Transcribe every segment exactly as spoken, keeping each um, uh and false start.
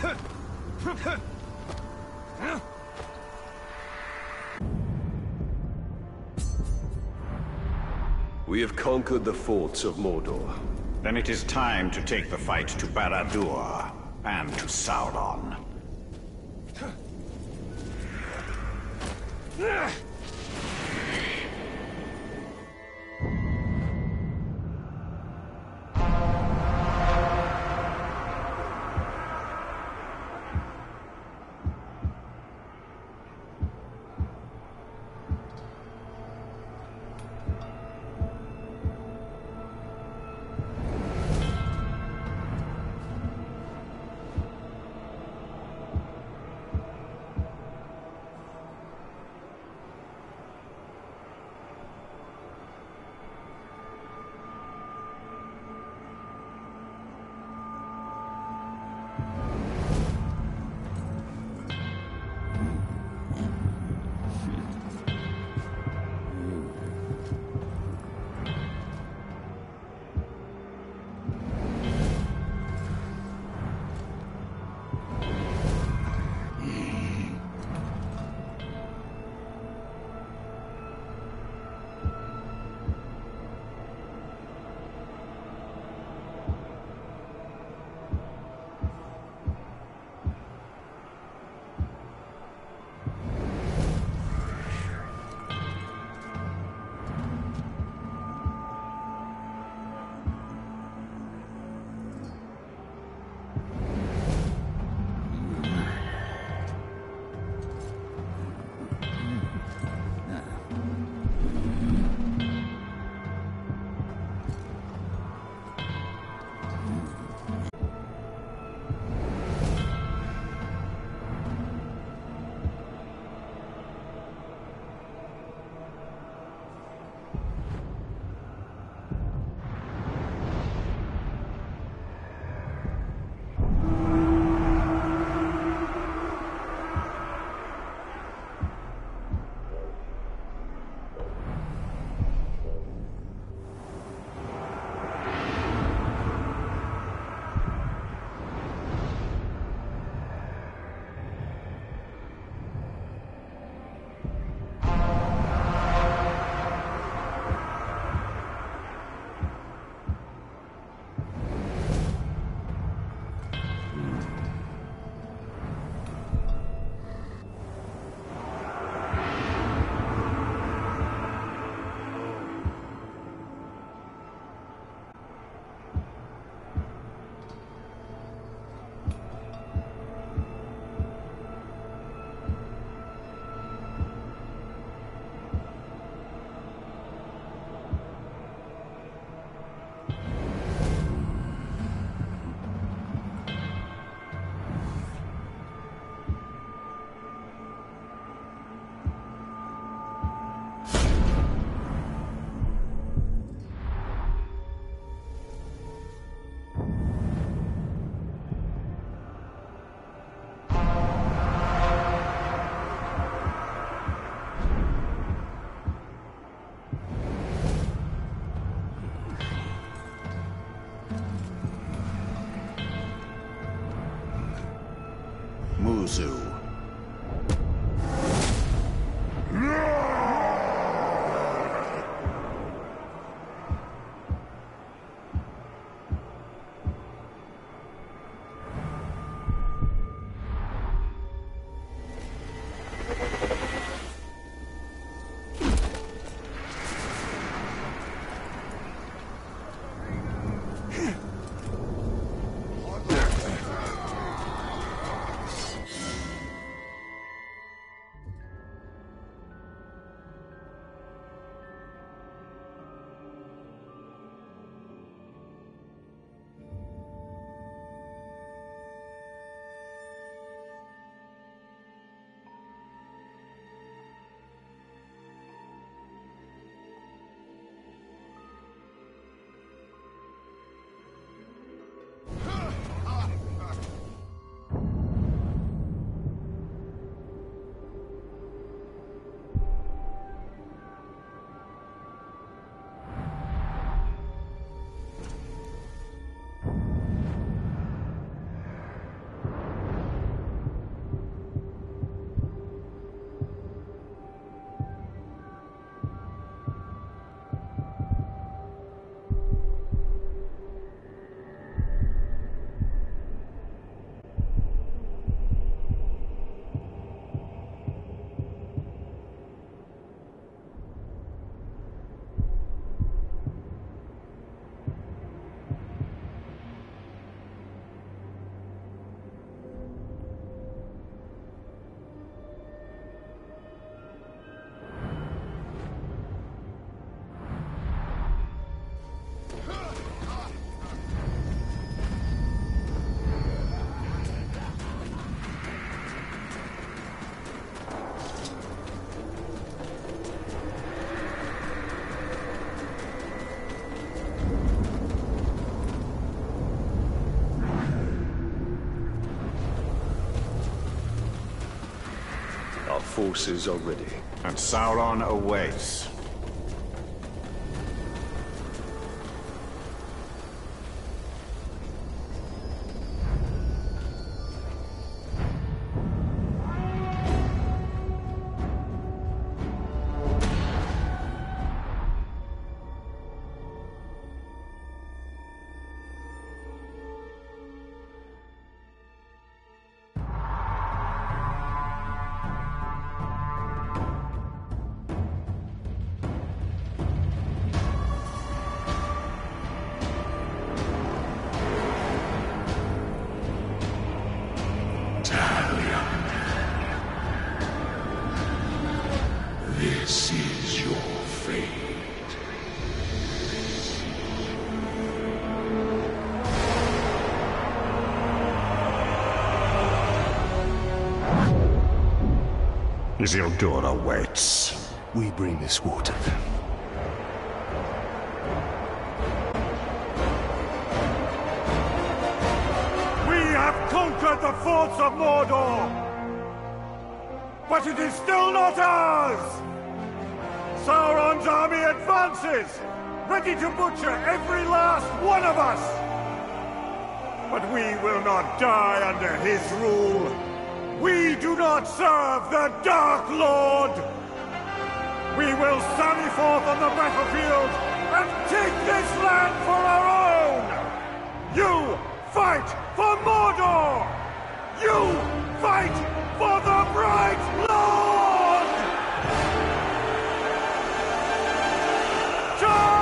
We have conquered the forts of Mordor. Then it is time to take the fight to Barad-dûr and to Sauron. Muzu. forces are ready. And Sauron awaits. This is your fate. Isildur awaits. We bring this water. We have conquered the forts of Mordor! But it is still not ours! Sauron's army advances, ready to butcher every last one of us! But we will not die under his rule. We do not serve the Dark Lord! We will sally forth on the battlefield and take this land for our own! You fight for Mordor! You fight for the Bright Lord! Charge!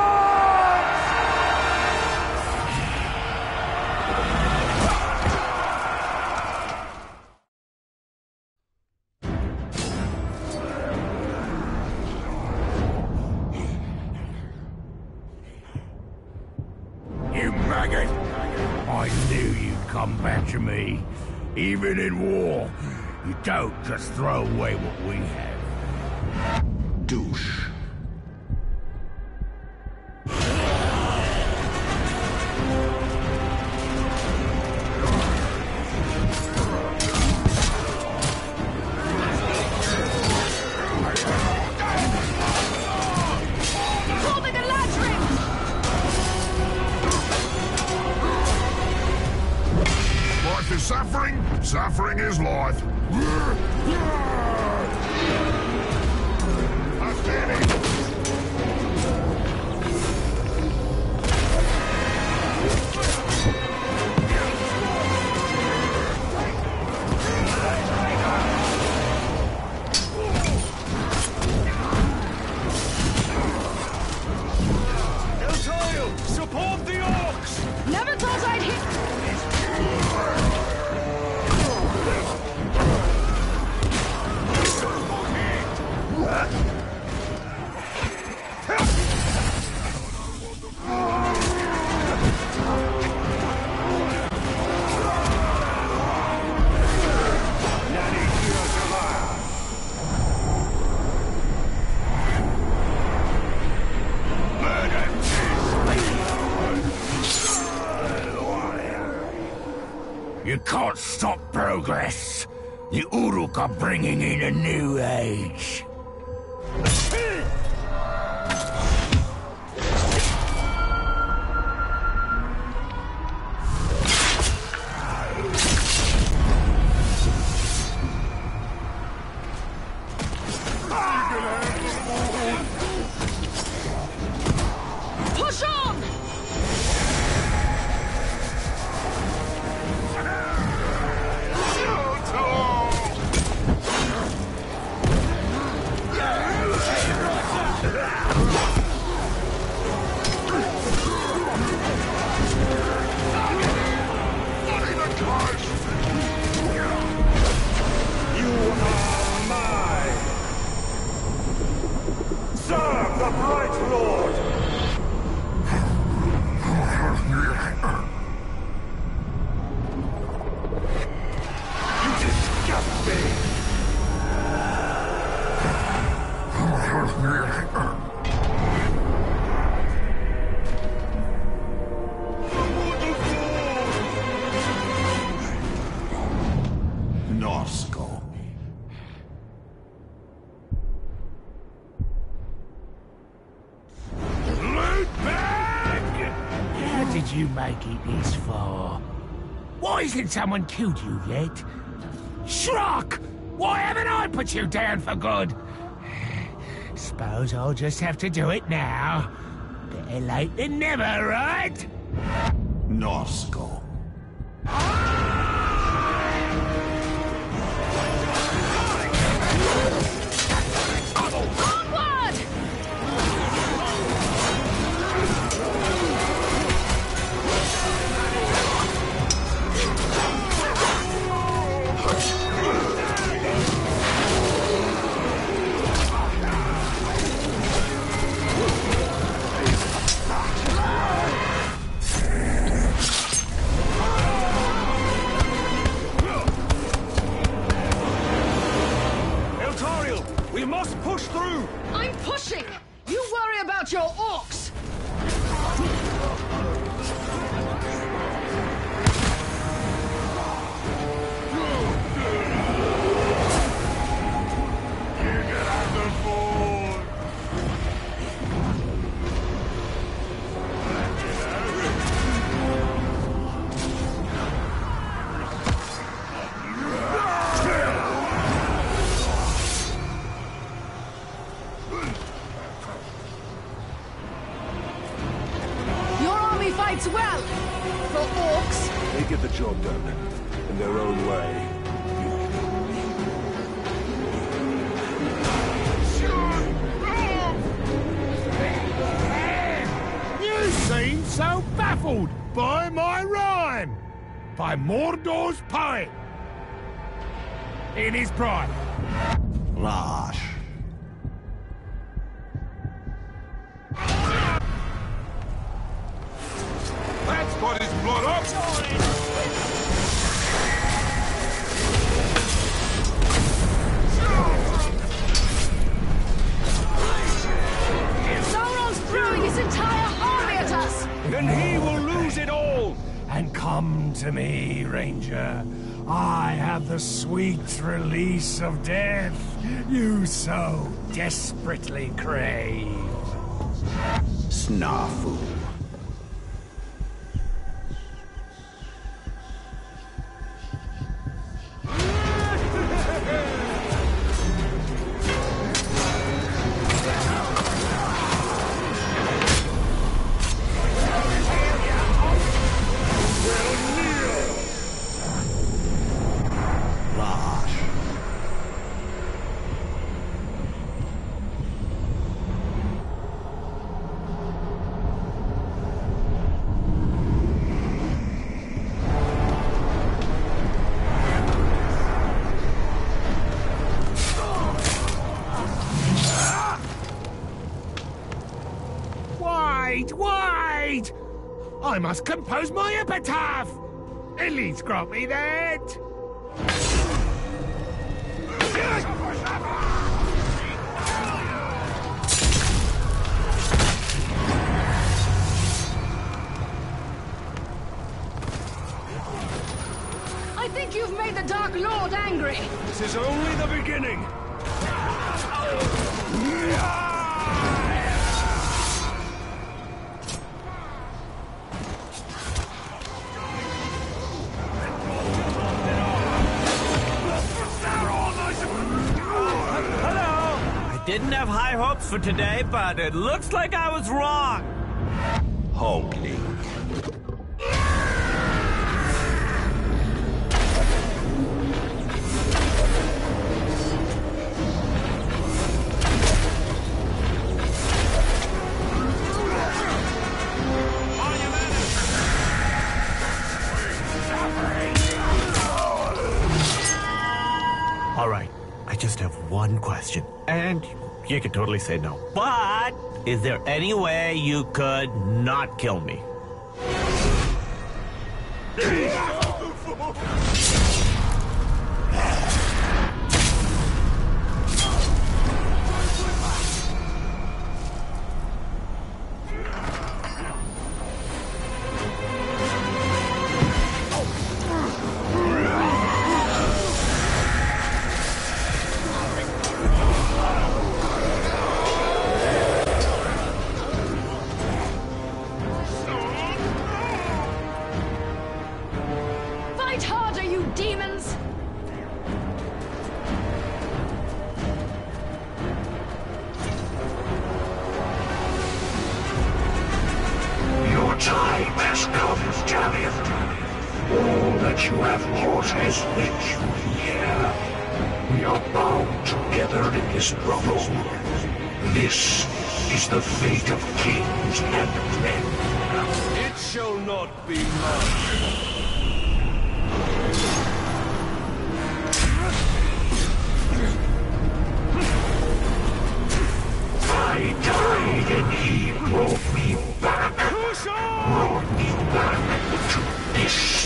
You maggot! I knew you'd come back to me. Even in war, you don't just throw away what we have. Douche. Life is suffering, suffering is life. Support the orcs! Never thought I'd hit... You can't stop progress. The Uruk are bringing in a new age. Push on! Serve the Bright Lord! You disgust me! Norsko. make it this far. Why hasn't someone killed you yet? Shrock! Why haven't I put you down for good? Suppose I'll just have to do it now. Better late than never, right? Norsko. Onward! Eltariel, we must push through! I'm pushing! You worry about your orcs! Your army fights well! For orcs, They get the job done, in their own way. You seem so baffled by my rhyme. By Mordor's poet. In his prime. Lash. That's got his blood up! Sauron's throwing his entire army at us! Then he will lose it all! And come to me, Ranger. I have the sweet release of death you so desperately crave. Snafu. Lash. Wait, wait! I must compose my epitaph! Elise grant me that! I think you've made the Dark Lord angry! This is only the beginning! I didn't have high hopes for today, but it looks like I was wrong. Hoagling. All right, I just have one question, and you can totally say no. But is there any way you could not kill me? demons! Your time has come, Dalian. All that you have wrought has led you here. We are bound together in this struggle. This is the fate of kings and men. It shall not be much. I died and he brought me back. Brought me back to this.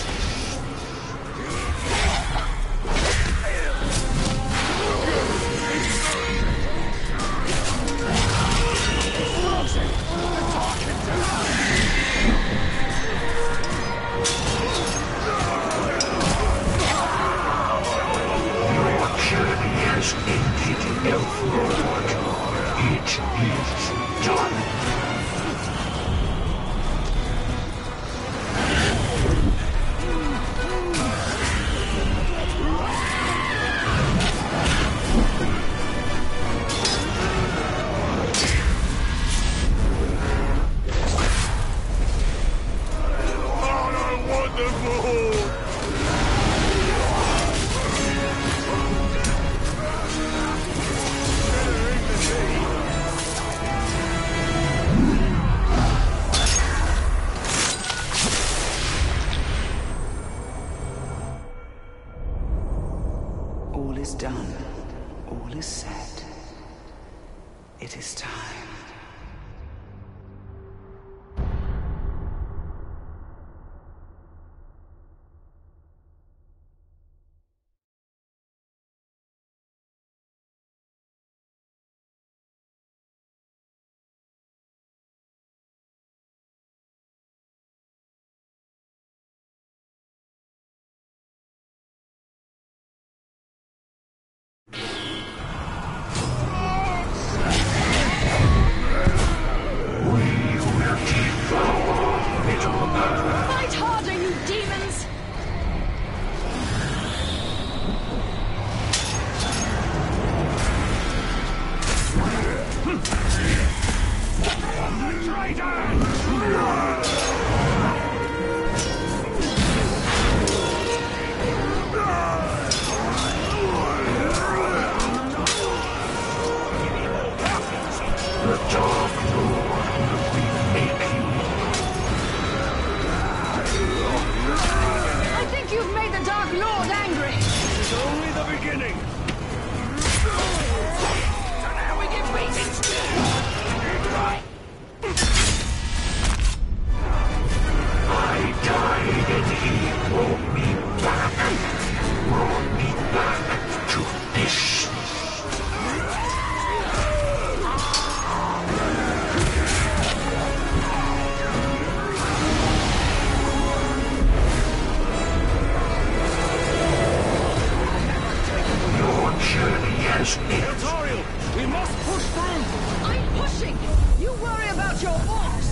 Your journey has ended, Elflord. It is done. All is done. All is said. It is time. Fight harder, you demons! The Dark Lord will remake you. I think you've made the Dark Lord angry! It's only the beginning. So now we get beatings I died and he brought me back. Brought me back to this. Your journey has ended. Eltariel, we must push through. I'm pushing! You worry about your orcs!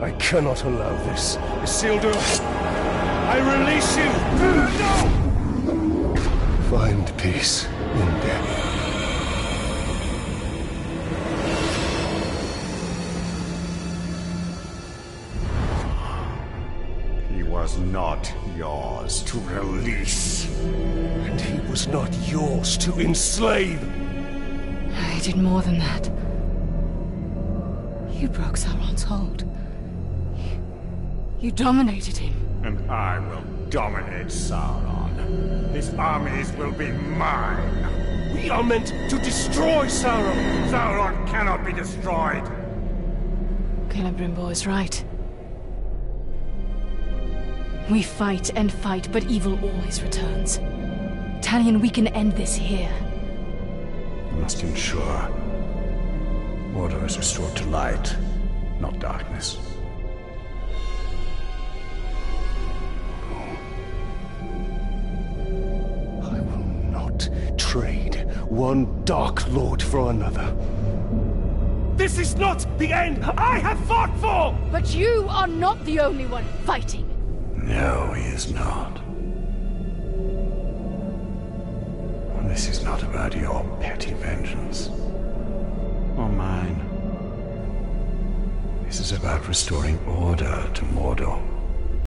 I cannot allow this. Isildur, I release you! No! Find peace in death. He was not yours to release. And he was not yours to enslave. I did more than that. You broke Sauron's hold. You, you dominated him. And I will dominate Sauron. His armies will be mine. We are meant to destroy Sauron. Sauron cannot be destroyed. Celebrimbor is right. We fight and fight, but evil always returns. Talion, we can end this here. We must ensure order is restored to light, not darkness. I will not trade one Dark Lord for another. This is not the end I have fought for! But you are not the only one fighting. No, he is not. This is not about your petty vengeance. Or mine. This is about restoring order to Mordor.